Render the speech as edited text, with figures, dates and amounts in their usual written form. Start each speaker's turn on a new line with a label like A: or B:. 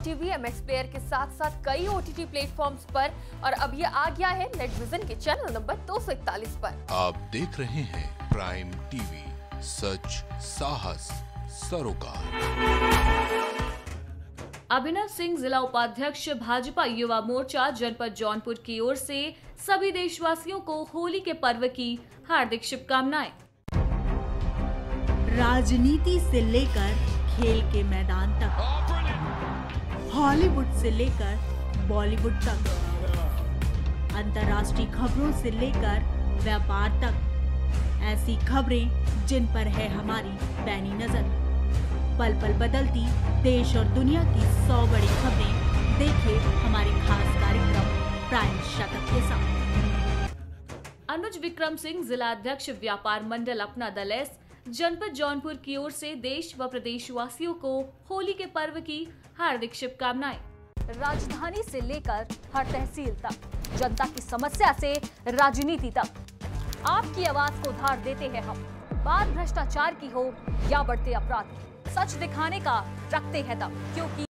A: TV, MX player के साथ साथ कई ओटीटी प्लेटफॉर्म्स पर और अब ये आ गया है नेट विजन के चैनल नंबर 241 पर।
B: आप देख रहे हैं प्राइम टीवी, सच साहस सरोकार।
C: अभिनव सिंह, जिला उपाध्यक्ष भाजपा युवा मोर्चा जनपद जौनपुर की ओर से सभी देशवासियों को होली के पर्व की हार्दिक शुभकामनाएं।
D: राजनीति से लेकर खेल के मैदान तक, हॉलीवुड से लेकर बॉलीवुड तक, अंतर्राष्ट्रीय खबरों से लेकर व्यापार तक, ऐसी खबरें जिन पर है हमारी पैनी नजर। पल पल बदलती देश और दुनिया की 100 बड़ी खबरें देखे हमारे खास कार्यक्रम प्राइम शतक के साथ।
C: अनुज विक्रम सिंह, जिला अध्यक्ष व्यापार मंडल अपना दल एस, जनपद जौनपुर की ओर से देश व प्रदेशवासियों को होली के पर्व की हार्दिक शुभकामनाएं।
E: राजधानी से लेकर हर तहसील तक, जनता की समस्या से राजनीति तक, आपकी आवाज को धार देते हैं हम। बात भ्रष्टाचार की हो या बढ़ते अपराध की, सच दिखाने का रखते हैं दम, क्योंकि